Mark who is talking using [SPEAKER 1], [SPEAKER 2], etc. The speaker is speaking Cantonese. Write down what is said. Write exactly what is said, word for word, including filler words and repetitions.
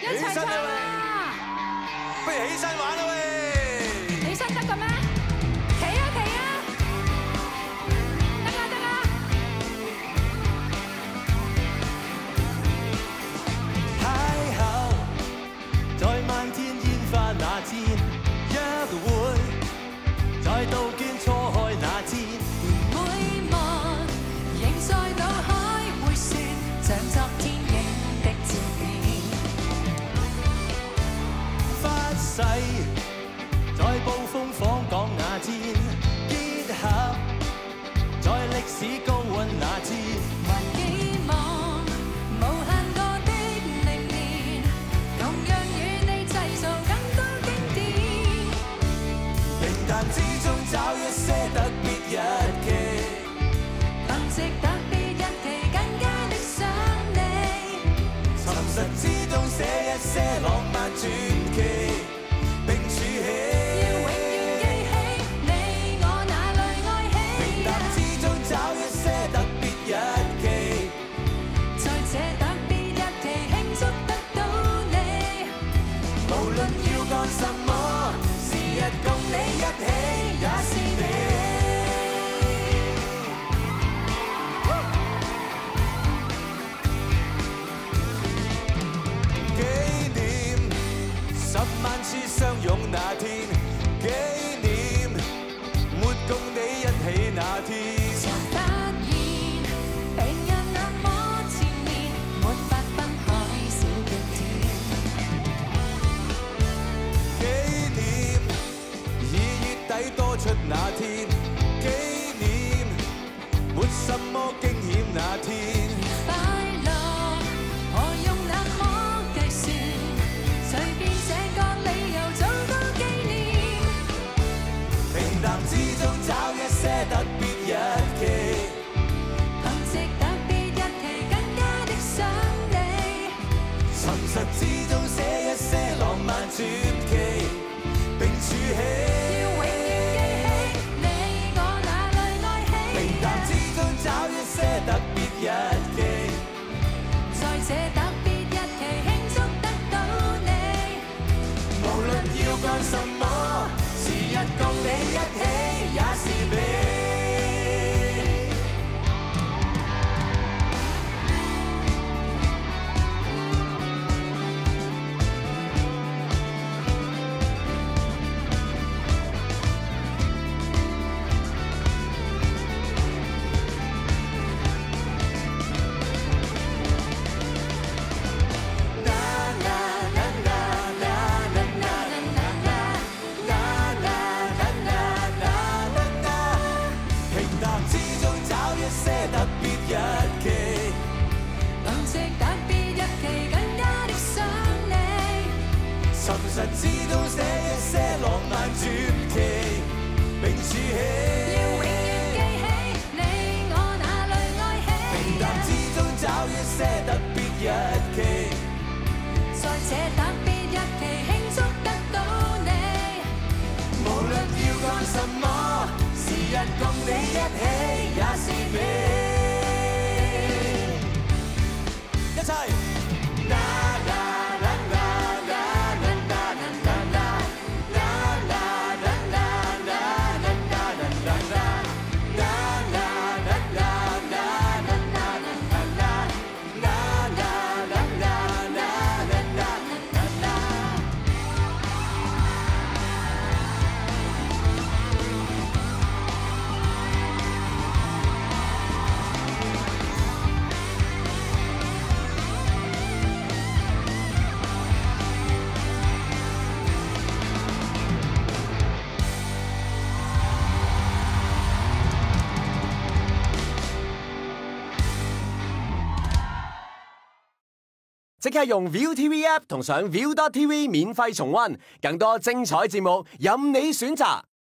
[SPEAKER 1] 一齊唱啊！
[SPEAKER 2] 不如起身玩啦喂！
[SPEAKER 1] 起身得嘅咩？企啊企啊！得啦得啦！
[SPEAKER 2] 邂逅在漫天煙花那天，約會在杜鵑錯開那天。
[SPEAKER 1] 每幕仍在腦海回旋，像昨天影的照片。
[SPEAKER 2] 發誓在暴風訪港那天，結合在歷史高溫那天。
[SPEAKER 1] 還寄望無限個的明年，同樣與你製造更多經典。
[SPEAKER 2] 平淡之中找一些特別日期，
[SPEAKER 1] 憑藉特別日期更加的想你。
[SPEAKER 2] 沉實之中寫一些浪漫傳奇，並儲起。
[SPEAKER 1] 要永遠記起你我那類愛喜。
[SPEAKER 2] 平淡之中找一些特別日期，
[SPEAKER 1] 在這特別日期慶祝得到你。
[SPEAKER 2] 無論要幹什麼，時日共你一起也是美。紀念十萬次相擁那天，紀念沒共你一起那天。
[SPEAKER 1] 才發現病人那麼纏綿，沒法分開小極甜。
[SPEAKER 2] 紀念二月底多出那天，紀念沒什麼驚險那天。
[SPEAKER 1] 快樂何用那麼計算？隨便這個理由做個紀念。
[SPEAKER 2] 平淡之中找一些特別日期，
[SPEAKER 1] 憑藉特別日期更加的想你。
[SPEAKER 2] 沉實之中寫一些浪漫傳奇，並儲起。
[SPEAKER 1] 要永遠記起你我那類愛喜。
[SPEAKER 2] 平淡之中找一些特別日期，
[SPEAKER 1] 在這特別日期慶祝得到你。
[SPEAKER 2] 無論要幹什麼，時日共你一起也是美。平淡之中找一些特別日期，
[SPEAKER 1] 憑藉特別日期更加的想你。
[SPEAKER 2] 沉實之中寫一些浪漫傳奇，並儲起。
[SPEAKER 1] 要永遠記起你我那類愛喜。
[SPEAKER 2] 平淡之中找一些特別日期，
[SPEAKER 1] 在這特別日期慶祝得到你。
[SPEAKER 2] 無論要幹什麼，時日共你一起也是美。一齊。啦啦啦啦啦啦啦啦啦啦啦啦啦啦啦啦啦
[SPEAKER 3] 即刻用 ViuTV App 同上 Viu dot T V 免費重溫，更多精彩節目任你選擇。